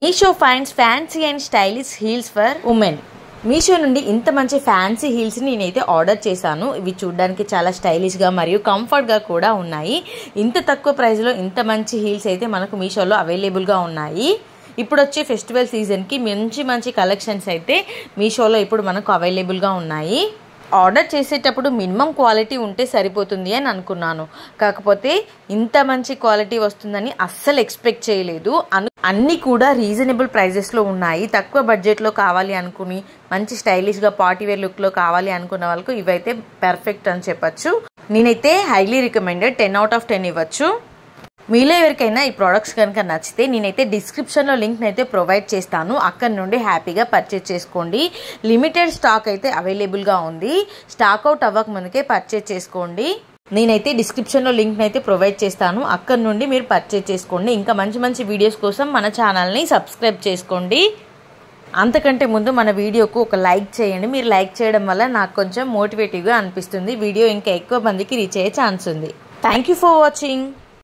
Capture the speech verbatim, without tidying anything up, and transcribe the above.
Meesho finds fancy and stylish heels for women. Meesho నుండి ఇంత మంచి ఫ్యాన్సీ హీల్స్ని నేనైతే ఆర్డర్ చేశాను. ఇవి చూడడానికి చాలా స్టైలిష్గా మరియు కంఫర్ట్గా కూడా ఉన్నాయి. ఇంత తక్కువ ప్రైస్లో ఇంత మంచి హీల్స్ అయితే మనకు మీషోలో అవైలబుల్గా ఉన్నాయి. ఇప్పుడు వచ్చే ఫెస్టివల్ సీజన్కి మంచి మంచి కలెక్షన్స్ అయితే మీషోలో ఇప్పుడు మనకు అవైలబుల్గా ఉన్నాయి. ఆర్డర్ చేసేటప్పుడు మినిమం క్వాలిటీ ఉంటే సరిపోతుంది అని అనుకున్నాను. కాకపోతే ఇంత మంచి క్వాలిటీ వస్తుందని అస్సలు ఎక్స్పెక్ట్ చేయలేదు. అన్నీ కూడా రీజనబుల్ ప్రైజెస్లో ఉన్నాయి. తక్కువ బడ్జెట్లో కావాలి అనుకుని మంచి స్టైలిష్గా పార్టీవేర్ లుక్లో కావాలి అనుకున్న వాళ్ళకు ఇవైతే పర్ఫెక్ట్ అని చెప్పచ్చు. నేనైతే highly recommended, ten out of ten ఇవ్వచ్చు. మీలో ఎవరికైనా ఈ ప్రోడక్ట్స్ కనుక నచ్చితే నేనైతే డిస్క్రిప్షన్లో లింక్ని అయితే ప్రొవైడ్ చేస్తాను. అక్కడ నుండి హ్యాపీగా పర్చేజ్ చేసుకోండి. లిమిటెడ్ స్టాక్ అయితే అవైలబుల్గా ఉంది. స్టాక్ అవుట్ అవ్వక ముందుకే పర్చేజ్ చేసుకోండి. నేనైతే డిస్క్రిప్షన్లో లింక్ని అయితే ప్రొవైడ్ చేస్తాను. అక్కడ నుండి మీరు పర్చేజ్ చేసుకోండి. ఇంకా మంచి మంచి వీడియోస్ కోసం మన ఛానల్ని సబ్స్క్రైబ్ చేసుకోండి. అంతకంటే ముందు మన వీడియోకు ఒక లైక్ చేయండి. మీరు లైక్ చేయడం వల్ల నాకు కొంచెం మోటివేటివ్గా అనిపిస్తుంది. వీడియో ఇంకా ఎక్కువ మందికి రీచ్ అయ్యే ఛాన్స్ ఉంది. Thank you for watching.